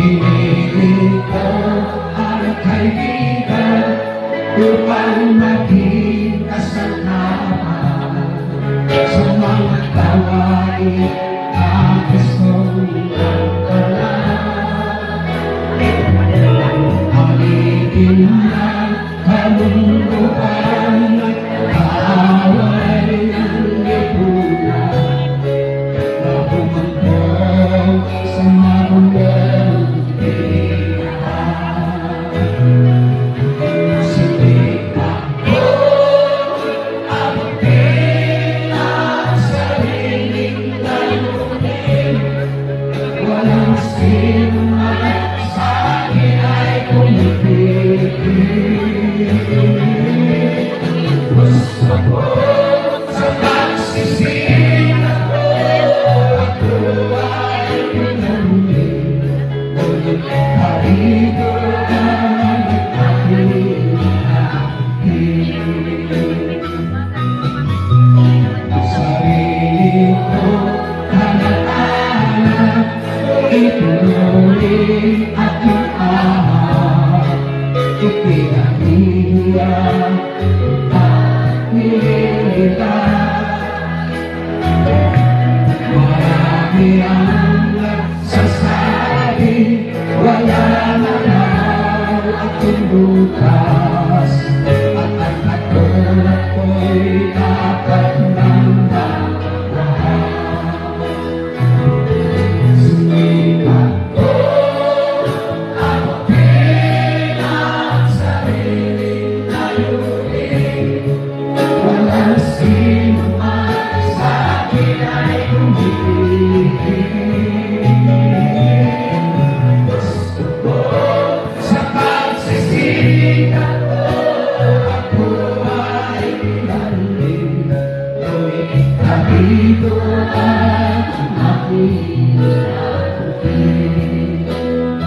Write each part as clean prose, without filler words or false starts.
Piniling ko ang kaibigan upang maging kasalanan sa mga gawain ang gustong alipin ng kaluluhan kaaway ng lipunan na bumangkong sa magulang tirahan. Sige ako abutin ang sariling layunin, walang sino sa akin ay gusto ko sa pagsising ako ay pinahuli, ngunit harito ang aking aking sarili ko hanap-hanap, ituloy aking ahap, ipinahihiyang marami ang nagsasabi wala na raw akong bukas, at ang katulad ko'y dapat nang magwahal. Sumipat ko abutin ang sariling layunin, walang sino man sa akin ay gusto ko sa pagsisikat ako ay pinahuli, ngunit harito ang aking abutin.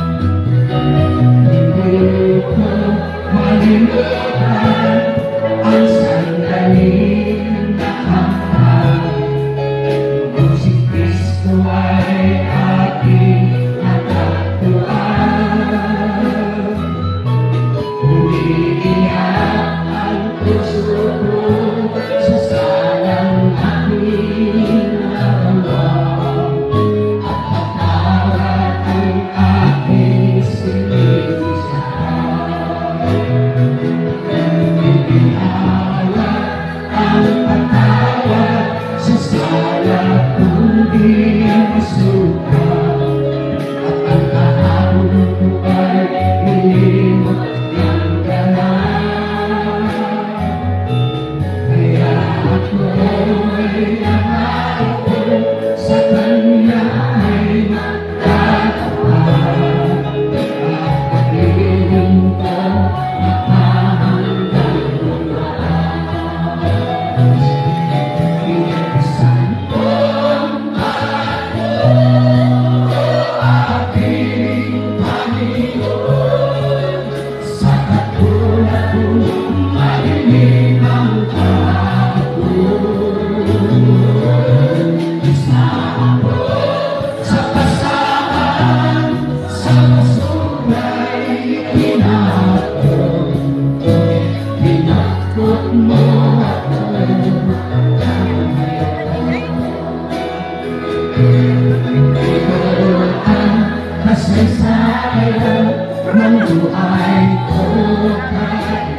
Hindi ko malimutan ang sandaling nakamtan kung si Kristo ay aking natagpuan. Umiiyak ang puso ko sa salang aking nagawa, at patawad ang aking sinisahan. Ibinawat ang patawad sa sala kong di masuka, at ang kahapon ko ay nilimot ng ganap. Kaya ako ay nangako sa Kanya ay magtatapat, at pag-ibig ko makahanggang wakas. Pinagsan ko ako aking Panginoon, sa katulad kong malilim ang kahapon. Isa ako sa pasahan, sa masulay pinakot, pinakot mo ako. Ikaw ang kasaysayan ng buhay ko.